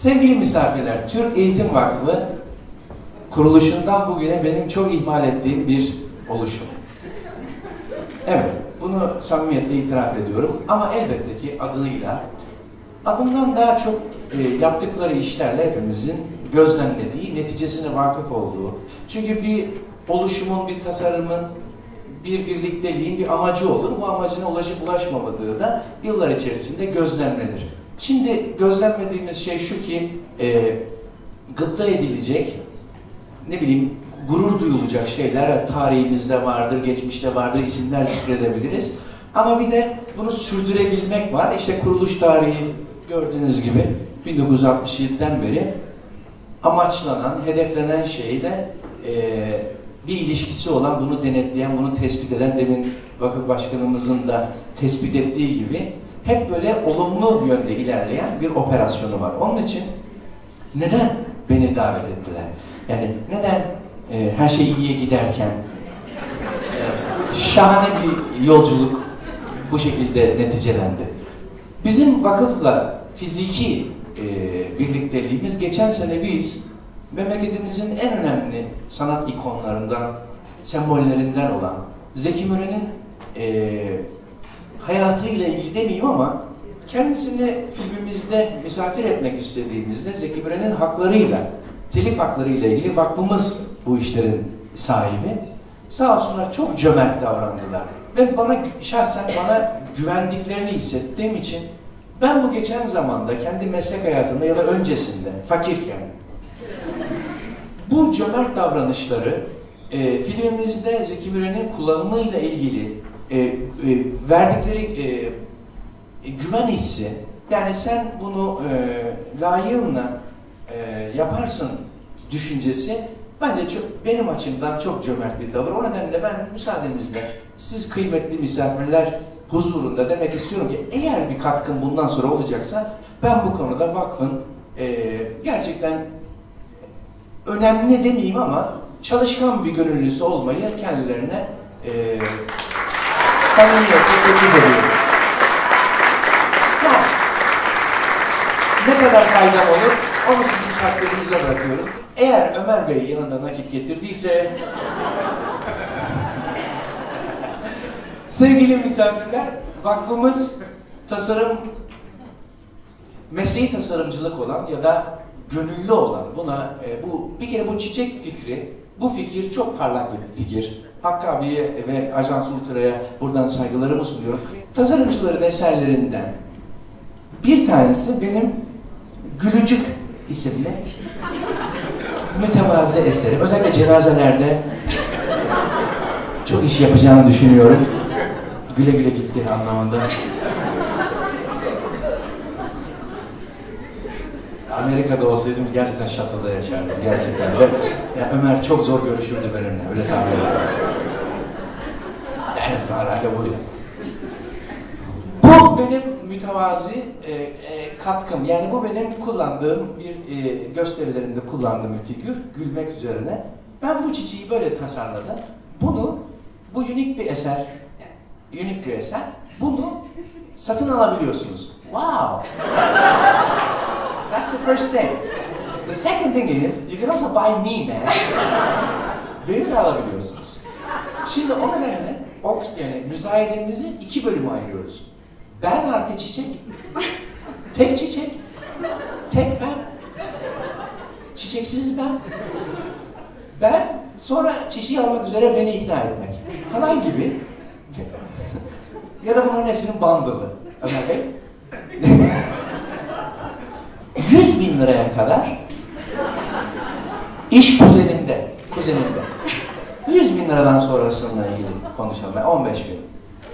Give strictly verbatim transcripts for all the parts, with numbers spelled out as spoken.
Sevgili misafirler, Türk Eğitim Vakfı kuruluşundan bugüne benim çok ihmal ettiğim bir oluşum. Evet, bunu samimiyetle itiraf ediyorum ama elbette ki adıyla, adından daha çok e, yaptıkları işlerle hepimizin gözlemlediği, neticesine vakıf olduğu. Çünkü bir oluşumun, bir tasarımın, bir birlikteliğin bir amacı olur. Bu amacına ulaşıp ulaşmamadığı da yıllar içerisinde gözlemlenir. Şimdi gözlemlediğimiz şey şu ki, e, gıpta edilecek, ne bileyim, gurur duyulacak şeyler tarihimizde vardır, geçmişte vardır, isimler zikredebiliriz. Ama bir de bunu sürdürebilmek var. İşte kuruluş tarihi gördüğünüz gibi bin dokuz yüz altmış yedi'den beri amaçlanan, hedeflenen şeyle e, bir ilişkisi olan, bunu denetleyen, bunu tespit eden, demin vakıf başkanımızın da tespit ettiği gibi hep böyle olumlu yönde ilerleyen bir operasyonu var. Onun için neden beni davet ettiler? Yani neden e, her şey iyiye giderken e, şahane bir yolculuk bu şekilde neticelendi? Bizim vakıfla fiziki e, birlikteliğimiz, geçen sene biz memleketimizin en önemli sanat ikonlarından, sembollerinden olan Zeki Müren'in e, hayatıyla ilgili demeyeyim ama kendisini filmimizde misafir etmek istediğimizde Zeki Müren'in haklarıyla, telif haklarıyla ilgili vakfımız bu işlerin sahibi. Sağ olsunlar çok cömert davrandılar. Ve bana, şahsen bana güvendiklerini hissettiğim için ben bu geçen zamanda kendi meslek hayatında ya da öncesinde fakirken bu cömert davranışları e, filmimizde Zeki Müren'in kullanımıyla ilgili e, e, verdikleri e, e, güven hissi, yani sen bunu e, layığınla e, yaparsın düşüncesi bence çok, benim açımdan çok cömert bir tavır. O nedenle ben müsaadenizle siz kıymetli misafirler huzurunda demek istiyorum ki eğer bir katkım bundan sonra olacaksa ben bu konuda vakfın e, gerçekten önemli demeyeyim ama çalışkan bir gönüllüsü olmayı kendilerine e, samimiyetle teklif ediyorum. Yani, ne kadar faydam olur onu sizin takdirinize bırakıyorum. Eğer Ömer Bey yanında nakit getirdiyse sevgili misafirler, vakfımız tasarım, mesleği tasarımcılık olan ya da gönüllü olan, buna e, bu bir kere bu çiçek fikri, bu fikir çok parlak bir fikir. Hakkı abiye ve Ajans Ultra'ya buradan saygılarımı sunuyorum. Tasarımcıların eserlerinden bir tanesi benim Gülücük isimli mütevazı eserim. Özellikle cenazelerde çok iş yapacağını düşünüyorum. Güle güle gitti anlamında. Amerika'da olsaydım gerçekten şatoda yaşardım. Gerçekten de. Yani Ömer çok zor görüşürdü benimle. Öyle tahmin ediyorum. Yani ısrarla buydu. Bu benim mütevazi e, e, katkım. Yani bu benim kullandığım bir e, gösterilerimde kullandığım bir figür. Gülmek üzerine. Ben bu çiçeği böyle tasarladım. Bunu, bu unik bir eser. Unik bir eser. Bunu satın alabiliyorsunuz. Wow! That's the first thing. The second thing is, you can also buy me, man. Beni de alabiliyorsunuz. Şimdi o nedenle, o, yani müzayedemizi iki bölüme ayırıyoruz. Ben artı çiçek, tek çiçek, tek ben, çiçeksiz ben, ben, sonra çiçeği almak üzere beni ikna etmek falan gibi. Ya da bunların hepsinin bandılı. Ömer Bey. yüz bin liraya kadar iş kuzenimde, kuzenimde. yüz bin liradan sonrasıyla ilgili konuşalım. Yani on beş bin.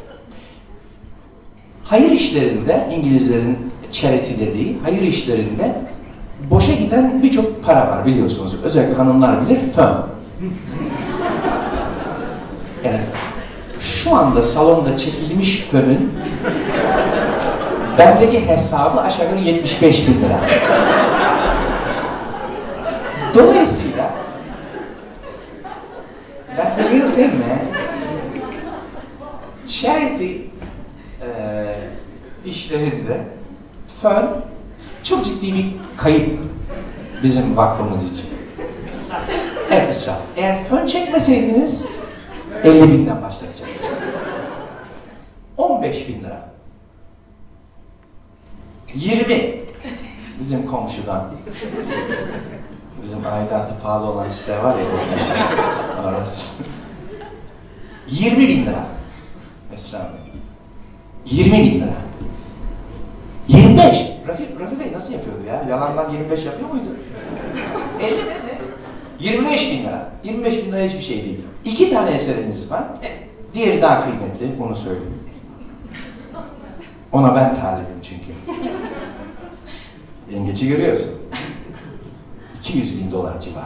Hayır işlerinde, İngilizlerin charity dediği, hayır işlerinde boşa giden birçok para var biliyorsunuz. Özellikle hanımlar bilir, fön. Yani şu anda salonda çekilmiş fönün bendeki hesabı aşağı yukarı yetmiş beş bin lira. Dolayısıyla that's the real thing, man. Charity e, işlerinde fön çok ciddi bir kayıp bizim vakfımız için. Evet israf. Eğer fön çekmeseydiniz elli binden başlatacağız. on beş bin lira. yirmi. Bizim komşudan. Bizim aidatı pahalı olan site var ya. Orası. yirmi bin lira. Esra Bey. yirmi bin lira. yirmi beş. Rafi, Rafi Bey nasıl yapıyordu ya? Yalandan yirmi beş yapıyor muydu? elli mi? yirmi beş bin lira. yirmi beş bin lira hiçbir şey değil. İki tane eserimiz var. Diğeri daha kıymetli, onu söyleyeyim. Ona ben talibim çünkü. Yengeci görüyorsun. iki yüz bin dolar civarı.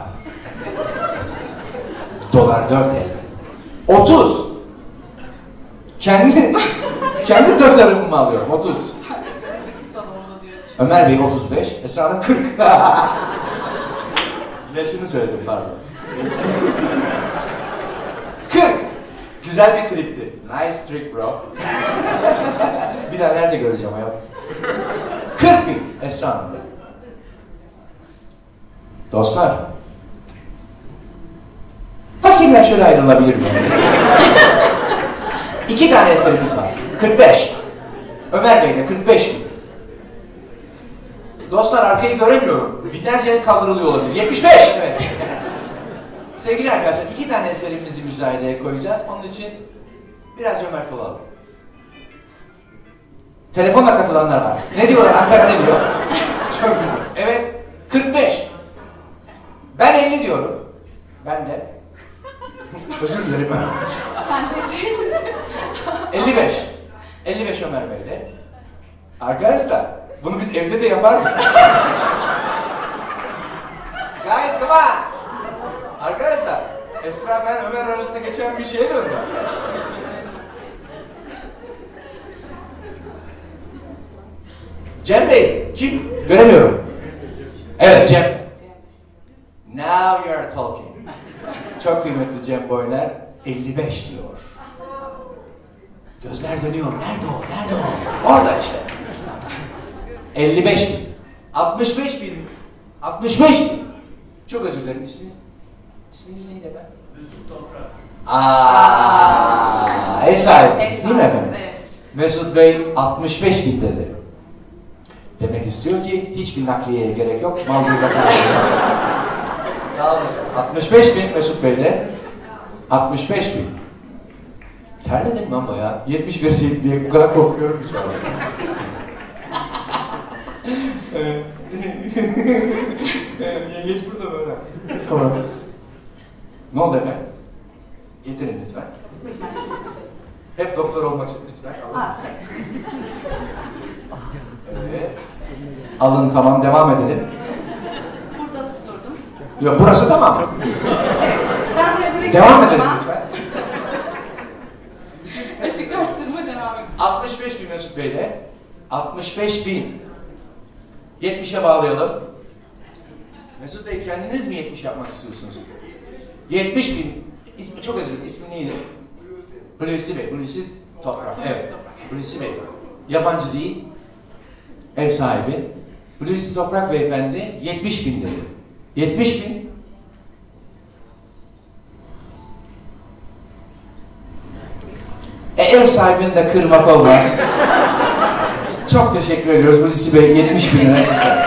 Dolar dört elde. otuz. Kendi kendi tasarımımı alıyorum. otuz. Ömer Bey otuz beş, Esra Hanım kırk. Yaşını söyledim pardon. kırk. Güzel bir trikti. Nice trick bro. Bir daha nerede göreceğim ayol? kırk bin Esra Hanım. Dostlar. Fakirler şöyle ayrılabilir mi? İki tane eserimiz var. kırk beş. Ömer Bey'le kırk beş bin. Dostlar arkayı göremiyorum. Binlerce el kaldırılıyor olabilir. yetmiş beş. Evet. Sevgili arkadaşlar iki tane eserimizi müzayedeye koyacağız. Onun için biraz cömert olalım. Telefonla katılanlar var. Ne diyorlar? Ankara ne diyor? Çok güzel. Evet. kırk beş. Ben elli diyorum. Ben de. Özür dilerim ben. Ben de elli beş. elli beş Ömer Bey'de. Arkadaşlar bunu biz evde de yapar mıyız? Guys come on. Arkadaşlar Esra ben Ömer arasında geçen bir şeye döndü. Cem Bey kim? Göremiyorum. Evet Cem. Now you are talking. Çok kıymetli Cem Boyner elli beş diyor. Gözler dönüyor. Nerede o? Nerede o? Orada işte. elli beş bin. altmış beş bin. altmış beş bin. Çok özür dilerim ismi. İsminiz neydi ben? Mesut Toprak. Aaa. Ev sahibiniz değil mi efendim? Evet. Mesut Bey altmış beş bin dedi. Demek istiyor ki hiçbir nakliyeye gerek yok. Mal burada karşılıyor. Sağ olun. altmış beş bin Mesut Bey'de. altmış beş bin. Terledim lan bayağı. yetmiş verecek diye bu kadar korkuyorum ki şu an. Yengeç burada böyle. Tamam. Ne oldu efendim? Getirin lütfen. Hep doktor olmak istedim lütfen. Evet. Alın tamam devam edelim. Burada durdum. Yok burası tamam. Evet. Ben de buraya devam edelim lütfen. Açık arttırma devam edelim. altmış beş bin Mesut Bey'de. altmış beş bin. yetmişe bağlayalım. Mesut Bey kendiniz mi yetmiş yapmak istiyorsunuz? yetmiş bin. İsmi çok özür dilerim. İsmi neydi? Hulusi Bey. Hulusi Toprak. Evet. Hulusi Bey. Yabancı değil. Ev sahibi. Hulusi Toprak Beyefendi yetmiş bin dedi. yetmiş bin. E, ev sahibini de kırmak olmaz. Çok teşekkür ediyoruz Hulusi Bey. yetmiş bin lira sizden.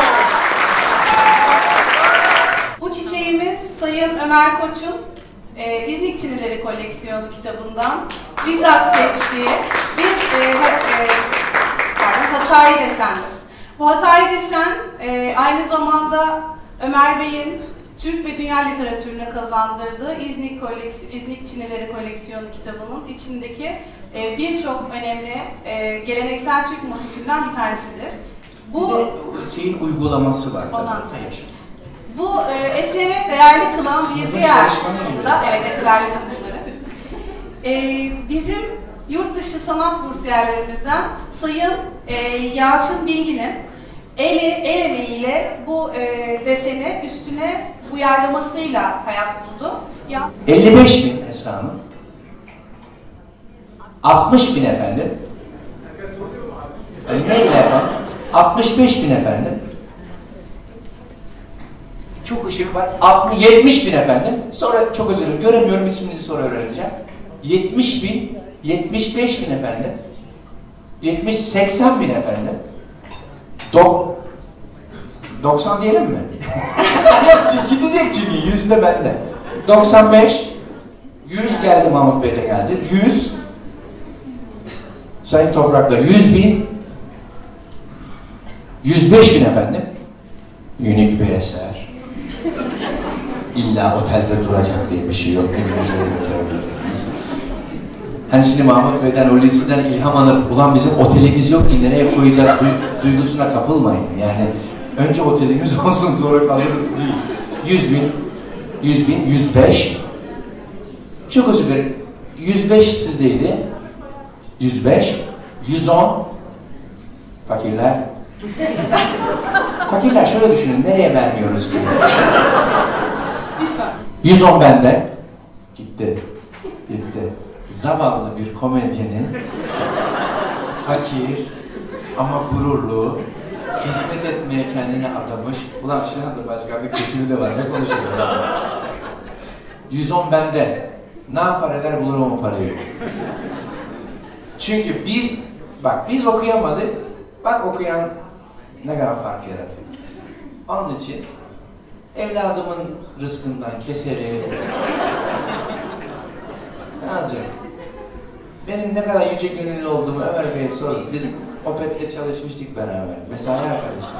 Bu çiçeğimiz Sayın Ömer Koç'un e, İznik Çinileri koleksiyonu kitabından bizzat seçtiği bir e, ha, e, pardon, Hatay desendir. Bu Hatay desen e, aynı zamanda Ömer Bey'in Türk ve dünya literatürüne kazandırdığı İznik, koleksiyon, İznik Çinileri koleksiyonu kitabının içindeki e, birçok önemli e, geleneksel Türk motifinden bir tanesidir. Bu şeyin uygulaması var. Bu e, eseri değerli kılan bir diğer da evet ezberledim bunları. E, bizim yurt dışı sanat bursiyerlerimizden Sayın e, Yalçın Bilgin'in eli, el emeğiyle bu e, deseni üstüne uyarlamasıyla hayat buldu. Ya elli beş bin Esra Hanım. altmış bin efendim. E, neyle efendim? altmış beş bin efendim. Çok ışık var. altmış, yetmiş bin efendim. Sonra çok özür dilerim. Göremiyorum, isminizi sonra öğreneceğim. yetmiş bin, yetmiş beş bin efendim. yetmiş, seksen bin efendim. Dok doksan diyelim mi? Gidecek çünkü yüzde bende. doksan beş, yüz geldi, Mahmut Bey de geldi. yüz, Sayın Toprak'ta yüz bin, yüz beş bin efendim. Unik bir eser. İlla otelde duracak diye bir şey yok. Evinize de götürebilirsiniz. Hani şimdi Mahmut Bey'den, o listeden ilham alıp, ulan bizim otelimiz yok ki nereye koyacağız duygusuna kapılmayın. Yani önce otelimiz olsun, sonra kalırız değil. yüz bin, yüz bin, yüz beş. Çok özür dilerim. yüz beş sizdeydi. yüz beş, yüz on. Fakirler. Fakirler şöyle düşünün, nereye vermiyoruz ki? yüz on bende. Gitti. Gitti. Zavallı bir komedyenin fakir ama gururlu, hizmet etmeye kendini adamış. Ulan şu anda başka bir kötülüğü de var. Ne konuşuyoruz? yüz on bende. Ne yapar eder bulurum o parayı. Çünkü biz, bak biz okuyamadık. Bak okuyan ne kadar fark yaratıyor. Onun için evladımın rızkından keserim. Ne olacak? Benim ne kadar yüce gönüllü olduğumu Ömer Bey'e sorun. Biz Opet'te çalışmıştık beraber. Mesai arkadaşlar.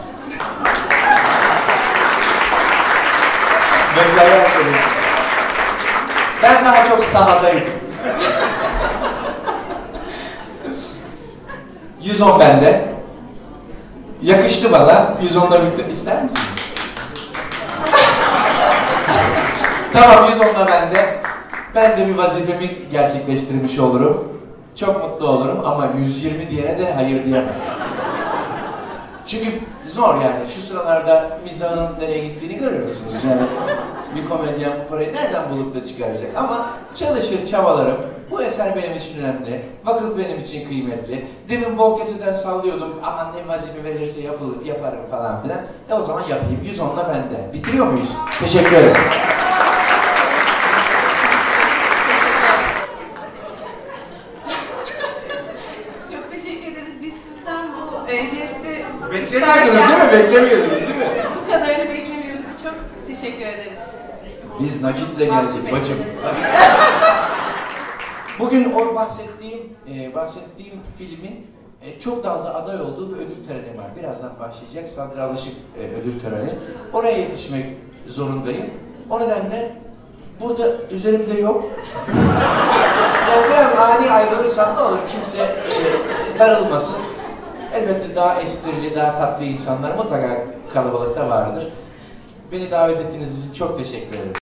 Mesai arkadaşlar. Ben daha çok sahadayım. yüz on bende. Yakıştı bana. yüz onla birlikte ister misiniz? Tamam, yüz onla bende. Ben de bir vazifemi gerçekleştirmiş olurum. Çok mutlu olurum ama yüz yirmi diyene de hayır diyemem. Çünkü zor yani. Şu sıralarda mizahın nereye gittiğini görüyorsunuz. Yani bir komedyen bu parayı nereden bulup da çıkaracak? Ama çalışır, çabalarım. Bu eser benim için önemli. Vakıf benim için kıymetli. Demin bol keseden sallıyordum. Aman ne vazife verirse yapılır, yaparım falan filan. E o zaman yapayım. yüz onla bende. Bitiriyor muyuz? Teşekkür ederim. Çok teşekkür ederiz. Biz sizden bu e, jesti Beklemiyordunuz değil mi? Beklemiyordunuz değil mi? Bu kadarını beklemiyoruz. Çok teşekkür ederiz. Biz nakitle geldik bacım. Bugün o bahsettiğim e, bahsettiğim filmin e, çok dalda aday olduğu bir ödül töreni var. Birazdan başlayacak Sadri Alışık e, ödül töreni. Oraya yetişmek zorundayım. O nedenle burada üzerimde yok. Yani biraz ani ayrılırsam ne olur, kimse e, darılmasın. Elbette daha esprili, daha tatlı insanlar mutlaka kalabalıkta vardır. Beni davet ettiğiniz için çok teşekkür ederim.